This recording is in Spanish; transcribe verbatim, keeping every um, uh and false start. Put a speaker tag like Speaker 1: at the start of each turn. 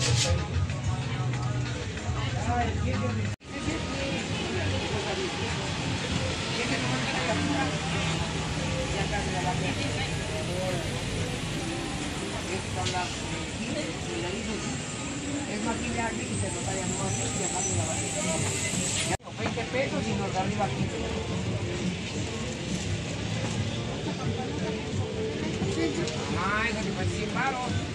Speaker 1: Es maquillaje y se nota ya no así y aparte la barriga. veinte pesos y nos da arriba quince. Ay, no te parece caro.